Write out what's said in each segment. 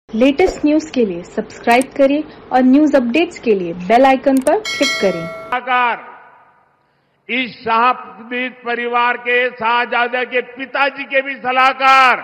Latest news के लिए subscribe करें और न्यूज अपडेट्स के लिए बेल आइकन पर क्लिक करें। इस शाहफरीद परिवार के शाहजादे के पिताजी के भी सलाहकार,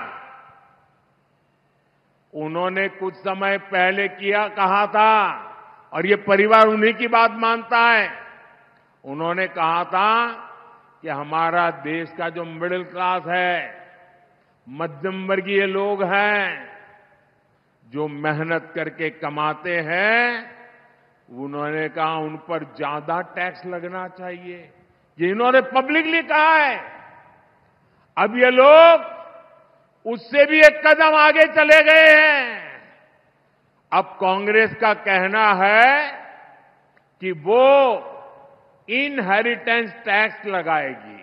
उन्होंने कुछ समय पहले कहा था, और ये परिवार उन्हीं की बात मानता है। उन्होंने कहा था कि हमारा देश का जो मिडिल क्लास है, मध्यम वर्गीय लोग हैं, जो मेहनत करके कमाते हैं, उन्होंने कहा उन पर ज्यादा टैक्स लगना चाहिए। ये इन्होंने पब्लिकली कहा है। अब ये लोग उससे भी एक कदम आगे चले गए हैं। अब कांग्रेस का कहना है कि वो इनहेरिटेंस टैक्स लगाएगी,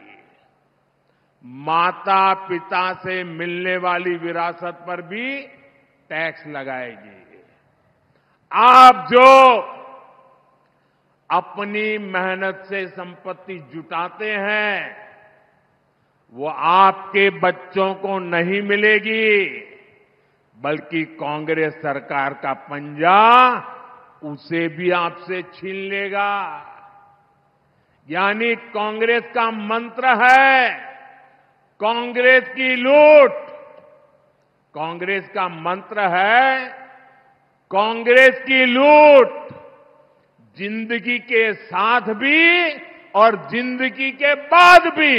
माता पिता से मिलने वाली विरासत पर भी टैक्स लगाएगी। आप जो अपनी मेहनत से संपत्ति जुटाते हैं, वो आपके बच्चों को नहीं मिलेगी, बल्कि कांग्रेस सरकार का पंजा उसे भी आपसे छीन लेगा। यानी कांग्रेस का मंत्र है कांग्रेस की लूट। कांग्रेस का मंत्र है कांग्रेस की लूट, जिंदगी के साथ भी और जिंदगी के बाद भी।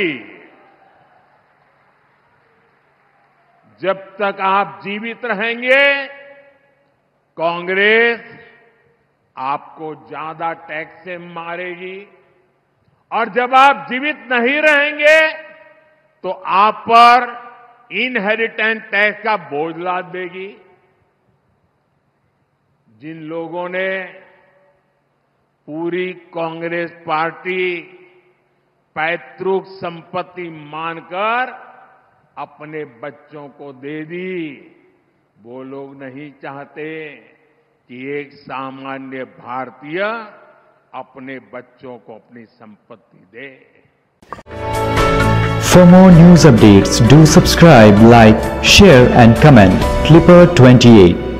जब तक आप जीवित रहेंगे, कांग्रेस आपको ज्यादा टैक्स से मारेगी, और जब आप जीवित नहीं रहेंगे तो आप पर इनहेरिटेंस टैक्स का बोझ लाद देगी। जिन लोगों ने पूरी कांग्रेस पार्टी पैतृक संपत्ति मानकर अपने बच्चों को दे दी, वो लोग नहीं चाहते कि एक सामान्य भारतीय अपने बच्चों को अपनी संपत्ति दे। For more news updates, do subscribe, like, share and comment. Clipper 28.